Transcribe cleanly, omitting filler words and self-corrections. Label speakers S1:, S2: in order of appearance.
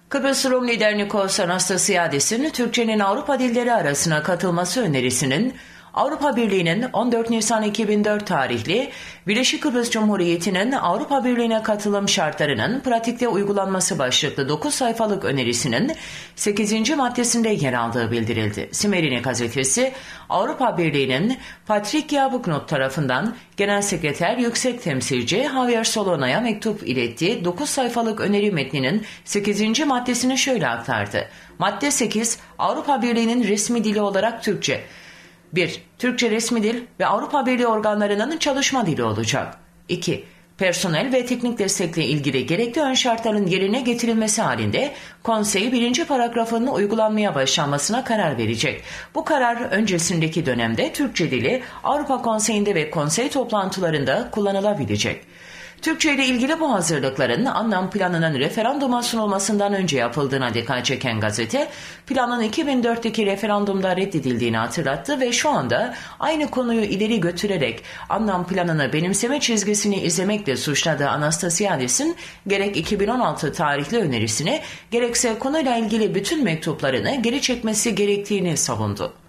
S1: Kıbrıs Rum lider Nikos Anastasiadis'in Türkçenin Avrupa dilleri arasına katılması önerisinin Avrupa Birliği'nin 14 Nisan 2004 tarihli Birleşik Kıbrıs Cumhuriyeti'nin Avrupa Birliği'ne katılım şartlarının pratikte uygulanması başlıklı 9 sayfalık önerisinin 8. maddesinde yer aldığı bildirildi. Simerini gazetesi, Avrupa Birliği'nin Patrick Yabuknot tarafından Genel Sekreter Yüksek Temsilci Javier Solona'ya mektup ilettiği 9 sayfalık öneri metninin 8. maddesini şöyle aktardı. Madde 8, Avrupa Birliği'nin resmi dili olarak Türkçe. 1. Türkçe resmi dil ve Avrupa Birliği organlarının çalışma dili olacak. 2. Personel ve teknik destekle ilgili gerekli ön şartların yerine getirilmesi halinde Konsey 1. paragrafının uygulanmaya başlanmasına karar verecek. Bu karar öncesindeki dönemde Türkçe dili Avrupa Konseyi'nde ve konsey toplantılarında kullanılabilecek. Türkçe ile ilgili bu hazırlıkların anlam planının referanduma sunulmasından önce yapıldığına dikkat çeken gazete, planın 2004'teki referandumda reddedildiğini hatırlattı ve şu anda aynı konuyu ileri götürerek anlam planını benimseme çizgisini izlemekle suçladığı Anastasiadis'in gerek 2016 tarihli önerisini gerekse konuyla ilgili bütün mektuplarını geri çekmesi gerektiğini savundu.